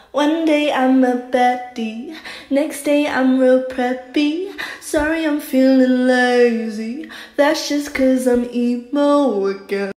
One day I'm a baddie, next day I'm real preppy. Sorry I'm feeling lazy, that's just 'cause I'm emo again.